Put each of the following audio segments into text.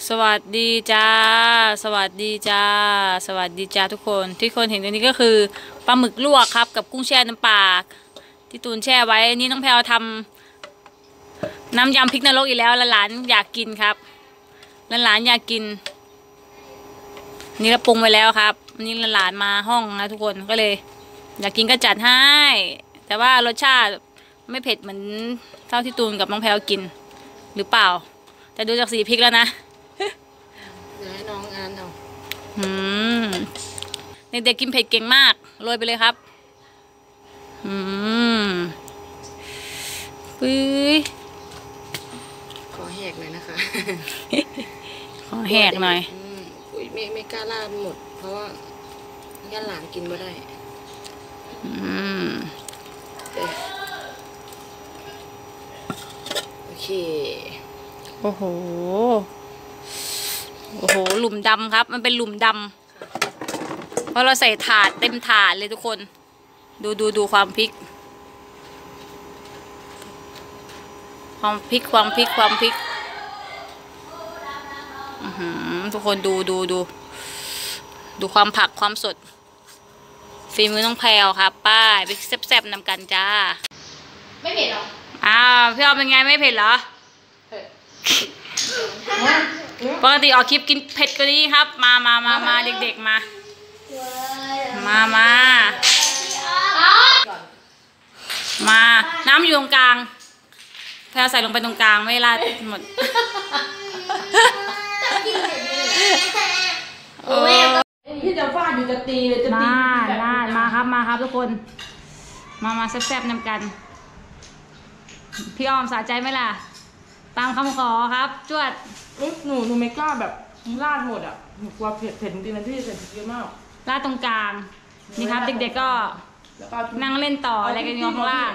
สวัสดีจ้าสวัสดีจ้าสวัสดีจ้าทุกคนที่คนเห็นตรงนี้ก็คือปลาหมึกลวกครับกับกุ้งแช่น้ำปลาที่ตูนแช่ไว้นี่น้องแพลวทำน้ำยำพริกนรกอีกแล้วหลานอยากกินครับหลานอยากกินนี่เราปรุงไว้แล้วครับนี่หลานมาห้องนะทุกคนก็เลยอยากกินก็จัดให้แต่ว่ารสชาติไม่เผ็ดเหมือนเท่าที่ตูนกับน้องแพลวกินหรือเปล่าแต่ดูจากสีพริกแล้วนะเดี๋ยวให้น้องอ่านเอาเด็กๆกินเผ็ดเก่งมากโรยไปเลยครับปุ้ยขอแหกหน่อยนะคะขอแหกหน่อยอุ้ยไม่กล้าลาดหมดเพราะว่าย่าหลานกินไม่ได้โอเคโอ้โหหลุมดำครับมันเป็นหลุมดำเพราะเราใส่ถาดเต็มถาดเลยทุกคนดูความพริกทุกคนดูความผักความสดฝีมือน้องแพรวครับป้าไปแซ่บๆนำกันจ้าไม่เผ็ดหรอพี่ออมเป็นไงไม่เผ็ดเหรอปกติออกคลิปกินเผ็ดกว่านี้ครับมาเด็กๆมาน้ำอยู่ตรงกลางแพรใส่ลงไปตรงกลางไม่ลาดหมดพี่จะฟาดอยู่จะตีเลยจะตีมาครับทุกคนมาแซ่บๆนำกันพี่ออมสะใจไหมล่ะตามคำขอครับจวดหนูไม่กล้าแบบลาดหมดอ่ะหนูกลัวเผ็ดจริงๆนะพี่เผ็ดเยอะมากลาดตรงกลางนี่ครับเด็กๆก็นั่งเล่นต่ออะไรกันอยู่ข้างล่าง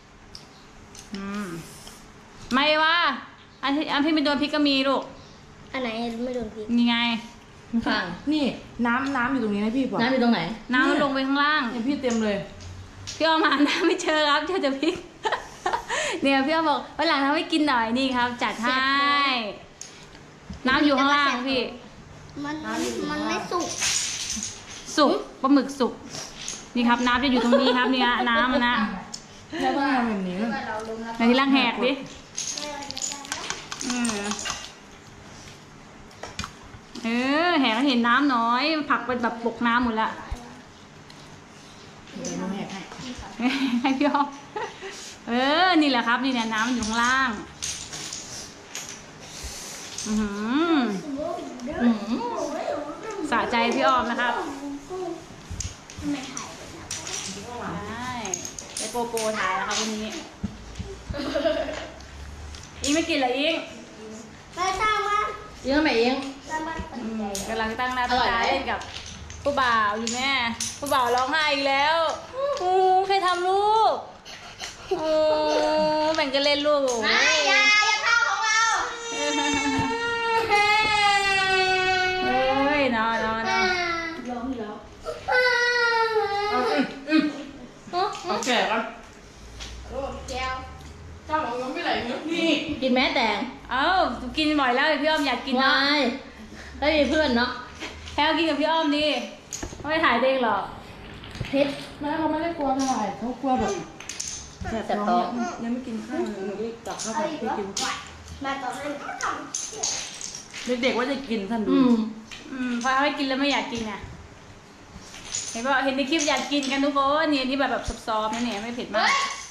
ไม่ว่าอันที่ไม่โดนพริกก็มีลูกอันไหนไม่โดนพริกนี่ไงฟังนี่น้ำอยู่ตรงนี้นะพี่บอกน้ำอยู่ตรงไหนน้ำลงไปข้างล่างเนี่ยพี่เต็มเลยพี่เอามาน้ำไม่เจอครับเจอแต่พริกเนี่ยพี่เอาบอกวันหลังทำให้กินหน่อยนี่ครับจัดให้น้ำอยู่ข้างล่างพี่มันไม่สุกปลาหมึกสุกนี่ครับน้ำจะอยู่ตรงนี้ครับเนี่ยน้ำนะแล้วก็ทำแบบนี้ในที่ล่างแหกดิแหกเห็นน้ำน้อยผักเป็นแบบปกน้ำหมดละให้พี่อ้อนี่แหละครับนี่เนี่ยน้ำอยู่ข้างล่างสะใจพี่อ้อมนะครับไปโปถ่ายนะครับวันนี้อิงไม่กินเหรออิงไม่ทราบว่าอิงทำไมอิงกำลังตั้งหน้าตั้งตาเล่นกับผู้บ่าวอยู่แม่ผู้บ่าวร้องไห้อีกแล้วใครทำลูกแบ่งกันเล่นลูกอย่าเข้าของเรานอนร้องเอาแก่กันแก้วเจ้าบอกยังไม่ไหลนี่กินแม่แตงกินบ่อยแล้วพี่อ้อมอยากกินนะได้มีเพื่อนเนาะแพลวกินกับพี่อ้อมดิไม่ถ่ายเองหรอเผ็ดแม่เขาไม่ได้กลัวเท่าไหร่เขากลัวแบบแต่ท้องยังไม่กินข้าวหนูรีบตักข้าวแบบพี่กินมาต่อให้เด็กๆว่าจะกินท่านดูพอเขาไม่กินแล้วไม่อยากกินอ่ะเห็นในคลิปอยากกินกันทุกคนนี่แบบซอฟๆนะเนี่ยไม่เผ็ดมาก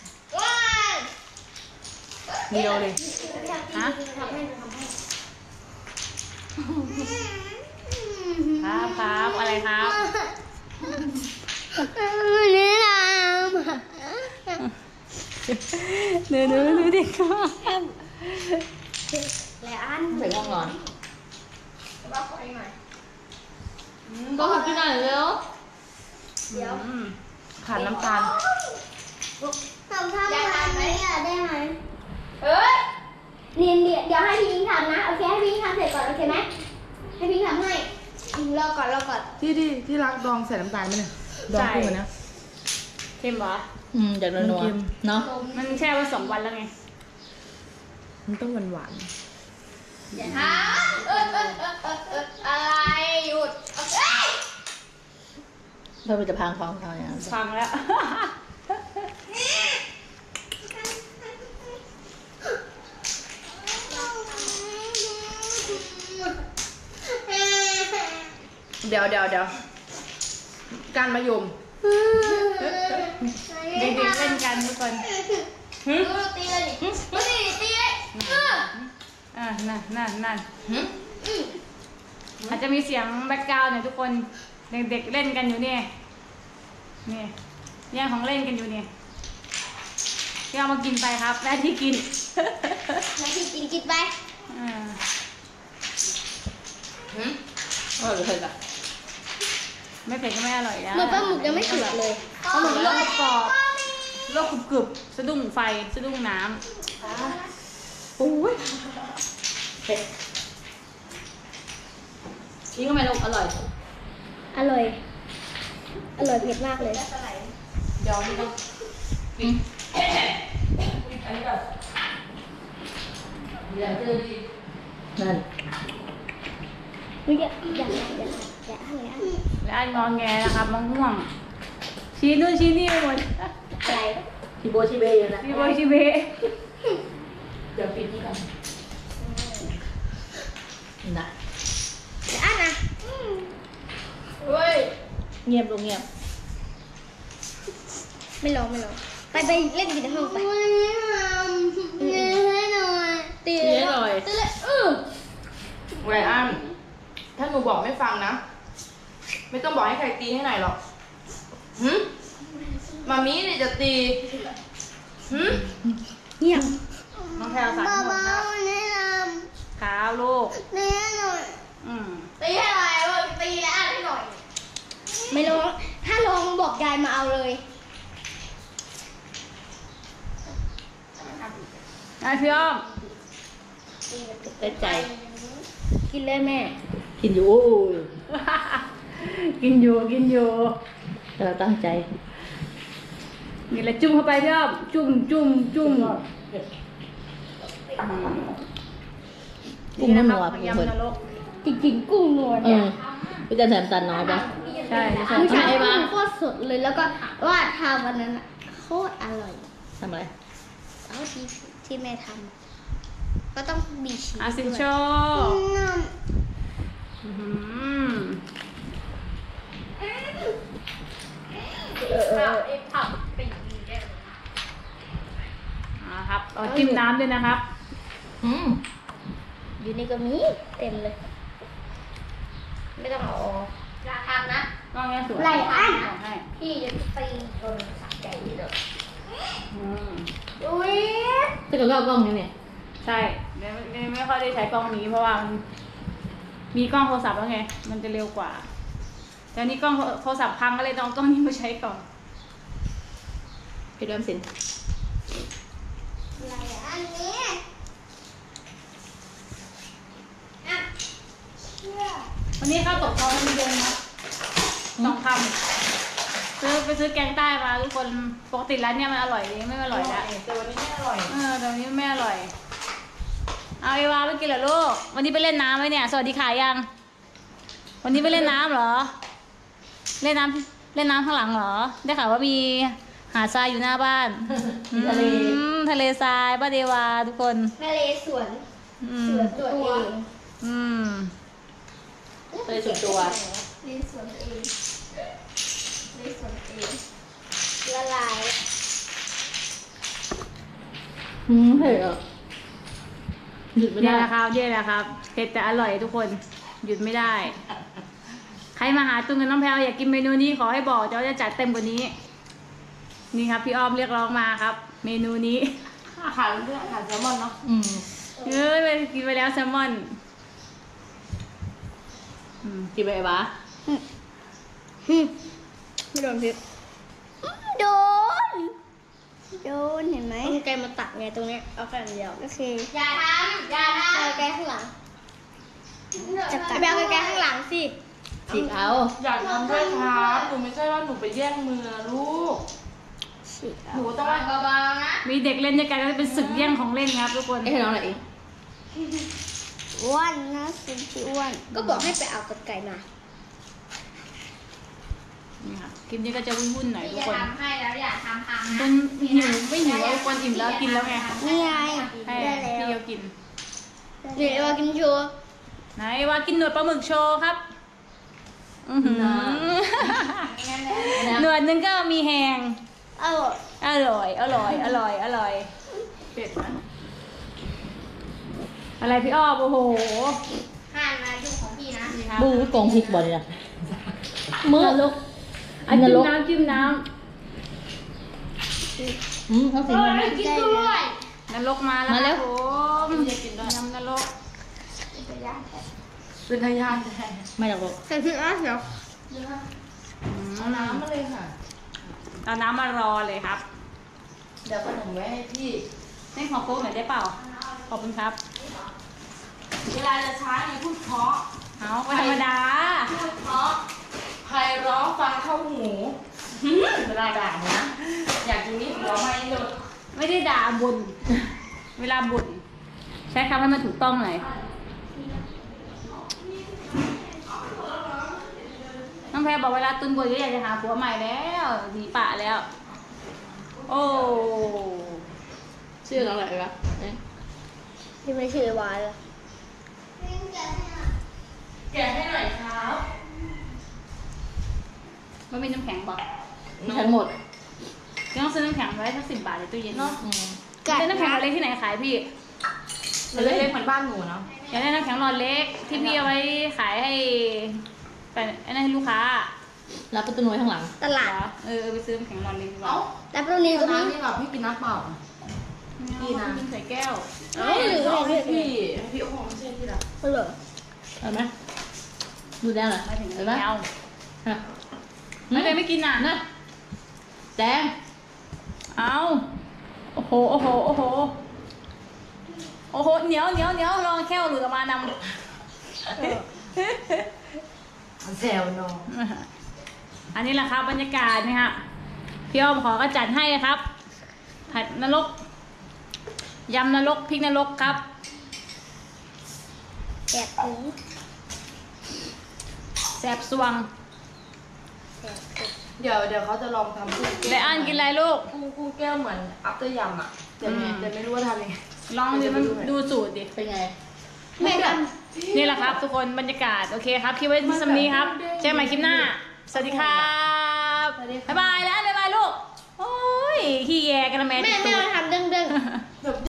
เดียวเลยฮะครับอะไรครับนี่น้ำดูดิครับแล้วอันใส่ห้องนอนว่าขอหน่อยก็ขอกินหน่อยเร็วเดี๋ยวขาดน้ำตาลทำแบบนี้ได้ไหมเดี๋ยวให้พี่ยิงทำนะโอเคให้พี่ยิงทำเสร็จก่อนโอเคไหมให้พี่ทำให้รอก่อนที่รักดองใส่น้ำตาลไหมเนี่ยดองกุ้งนะเค็มเหรอจากนัวเนาะมันแช่ไว้2 วันแล้วไงมันต้องหวานอย่าทำพื่อมันจะพังของเขาอย่างนั้นฟังแล้วเดี๋ยวการมายมเด็กๆเล่นกันทุกคนตีเลยตีเลยนั่นอาจจะมีเสียงแบ็คกราวด์เนี่ยทุกคนเด็กๆเล่นกันอยู่นี่แย่งของเล่นกันอยู่นี่ที่เอามากินไปครับแม่ที่กินมากินไปอร่อยเลยล่ะไม่เผ็ดก็ไม่อร่อยนะเหมือนปลาหมึกยังไม่สุกเลยปลาหมึกโลกกรอบโลกกรึบๆสะดุ้งไฟสะดุ้งน้ำอุ้ยเผ็ดนี่ก็ไม่ลงอร่อยอร่อยเผ็ดมากเลยเดี๋ยวนี่ต้องปิดอันนี้ก่อนนั่นอย่าให้และอันงอแงนะครับมะม่วงชี้นู่นชี้นี่ไปหมดอะไรชิโบชิเบะอยู่นะชีโบชีเบะเดี๋ยวปิดนี่ก่อนนะอ่ะนะเงียบลงเงียบไม่ลองไปเล่นกินในห้องไปตีเลยไรอันถ้าหนูบอกไม่ฟังนะ ไม่ต้องบอกให้ใครตีให้ไหนหรอกมามีเนี่ยจะตีเงียบน้องแพรวสายหมดนะขาวลูกตีให้หน่อยตีให้อะไรตีแล้วให้หน่อยไม่ลองถ้าลองบอกยายมาเอาเลยพี่อ้อมได้ใจกินเลยแม่กินอยู่โอ้ยกินอยู่แต่เราตั้งใจนี่แหละจุ่มเข้าไปพี่อ้อมจุ่มกุ้งไม่หนัวพผู้ยายามคนนรกจริงๆกุ้งนวลพี่จะแถมตันน้อยปะใช่ไม่ใช่กุ้งโคตรสดเลยแล้วก็ว่าทำวันนั้นโคตรอร่อยทำอะไรเอาที่แม่ทำก็ต้องมีชีสอาซินโช ครับเอาจิ้มน้ำด้วยนะครับอยู่นี่ก็มีเต็มเลย ไม่ต้องเอาราคานะกล้องเนี้ยสวยไหลอันให้พี่จะไปโดนสักใจเลยอุ้ยถ้าเกิดก็เอากล้องนี้เนี่ยใช่เดี๋ยวไม่ค่อยได้ใช้กล้องนี้เพราะว่ามันมีกล้องโทรศัพท์แล้วไง มันจะเร็วกว่า แต่นี่กล้องโทรศัพท์พังก็เลยต้องเอากล้องนี้มาใช้ก่อนพี่เริ่มสินไหลอันนี้อ่ะวันนี้ข้าวตกท้องมันเย็นนะต้องทำไปซื้อแกงใต้มาทุกคนปกติร้านเนี้ยมันอร่อยดีไม่อร่อยแล้วแต่วันนี้ไม่อร่อยแต่วันนี้ไม่อร่อยเอาเอวาไปกินเหรอลูกวันนี้ไปเล่นน้ำไหมเนี่ยสวัสดีค่ะยังวันนี้ไปเล่นน้ำเหรอเล่นน้ำข้างหลังเหรอได้ข่าวว่ามีหาดทรายอยู่หน้าบ้านทะเลทรายบ้านเอวาทุกคนทะเลสวนตัวเองทะเลส่วนตัวทะเลสวนตัวเองทะเลสวนตัวเองละลายเผ็ดอ่ะหยุดไม่เนี่ได้ยนะครับเผ็ดแต่อร่อยทุกคนหยุดไม่ได้ ใครมาหาตุ้งกับน้องแพลวอยากกินเมนูนี้ขอให้บอกเดี๋ยวจะจัดเต็มกว่านี้นี่ครับพี่อ้อมเรียกร้องมาครับ เมนูนี้อาหารเรื่องอาหารแซลมอนเนาะไปกินไปแล้วแซลมอนกินไปบ้าไม่โดนพิษโดนเห็นไหมเอาไกลมาตักไงตรงเนี้ยเอาแค่เดียวโอเคอย่าทำเอาไกลข้างหลังจะกัดไปเอาไกลข้างหลังสิฉีกเอาอยากทำด้วยครับหนูไม่ใช่ว่าหนูไปแย่งมือลูกหนูต้องเบาๆนะมีเด็กเล่นด้วยกันก็จะเป็นศึกแย่งของเล่นครับทุกคนให้น้องอะไรอีกอ้วนนะสิพี่อ้วนก็บอกให้ไปเอากระไก่มานี่ครับคลิปนี้ก็จะวุ่นๆหน่อยทุกคนทำให้แล้วอย่าทำพังต้นหิวไม่หิวเอาคนอิ่มแล้วกินแล้วไงนี่ไงให้ได้พี่แล้วเขากินเดี๋ยวว่ากินโชว์ไหนว่ากินหนวดปลาหมึกโชว์ครับอื้อหือหนวดนึงก็มีแหงอร่อยอร่อยเป็ดไหมอะไรพี่อ้อโอ้โหห่านมายุ่งของพี่นะนี่ครับบูกองพริกบ่เนี่ยมือลุกอันนรกจิ้มน้เขาสิมันกินด้วยำนรกมาแล้วมาแล้วครับผมยำนรกเป็นทายาทไม่หรอกใส่พริกอ่ะเดี๋ยวเอาน้ำมาเลยค่ะเอาน้ำมารอเลยครับเดี๋ยวขนมไว้ให้พี่เส้นของโค้กหน่อยได้เปล่าขอบคุณครับเวลาจะช้าอย่าพูดเพราะเอาก็ธรรมดาพูดเพราะไพเราะฟังเข้าหูเวลาด่านะ อยากกินนี่หัวไม่หลุดไม่ได้ด่าบ่นเวลาบ่นใช้คำให้มันถูกต้องหน่อยน้องแพรบอกเวลาตุนบ่นก็อยากจะหาผัวใหม่แล้วหนีป่าแล้ว โอ้ชื่ออะไรวะเนี่ยที่ไม่ชื่อวานละแกะให้หน่อยครับมันมีน้ำแข็งบอกทั้งหมดต้องซื้อน้ำแข็งไว้สัก10 บาทในตู้เย็นเนาะอืมซื้อน้ำแข็งหลอดเล็กที่ไหนขายพี่มันเล็กๆเหมือนบ้านหนูเนาะอยากได้น้ำแข็งหลอดเล็กที่พี่เอาไว้ขายให้แต่ไอ้นั่นให้ลูกค้ารับประตูน้อยข้างหลังตลาดเหรอไปซื้อน้ำแข็งหลอดเล็กดีกว่าเอ้าแล้วตรงนี้ก็มีน้ำนี่แบบพี่กินน้ำเปล่าพี่นะใส่แก้วเอาให้พี่ให้พี่โอ้โหไม่ใช่ที่ละเหรอเอาไหมดูแดงเหรอมาถึงเห็นไหมแก้วฮะไม่ได้ไม่กินอ่ะนะแดงเอาโอ้โหเหนียวลองแค่วหลุดออกมานแซวน้องำ อันนี้แหละครับบรรยากาศนะฮะพี่อ้อมขอก็จัดให้ครับ ผัดนรกยำนรกพริกนรกครับแกะถึงแซ่บสวงเดี๋ยวเขาจะลองทำกุ้งไดอันกินอะไรลูกกุ้งแก้วเหมือนอัพเตอร์ยำอ่ะแต่ไม่รู้ว่าทำยังไงลองดิมันดูสูตรดิเป็นไงไม่ทนี่แหละครับทุกคนบรรยากาศโอเคครับคลิปไว้ที่สำนี้ครับเจอกันใหม่คลิปหน้า สวัสดีครับบ๊ายบายแล้วบ๊ายบายลูกโอ้ยขี้แยกันละแม่ำแม่ติดไม่ตูดมาทำเรื่อง